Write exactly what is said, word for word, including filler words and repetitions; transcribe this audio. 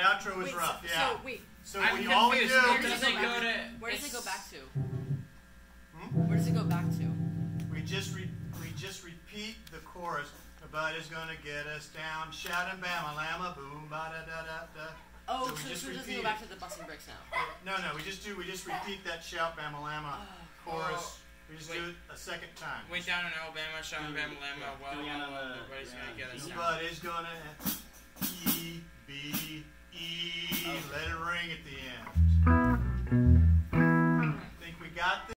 outro was wait, rough. So, yeah. so wait. So I'm we all we do. confused. Where does does it it go go to? Where does it go it's- back to? Hmm? Where does it go back to? We just re, we just repeat the chorus. Nobody's gonna get us down. Shouting Bamalama, boom, ba da da da da. Oh, So we so, just so it doesn't repeat go back it. to the busting bricks now. No, no, we just do. We just repeat that shout Bamalama chorus. We just Wait. do it a second time. Way down in Alabama, shouting Do we- Bamalama. yeah. Well, Do we well, have well, a- nobody's yeah. gonna get us down. Nobody's gonna E B E. Let it ring at the end. Think we got this?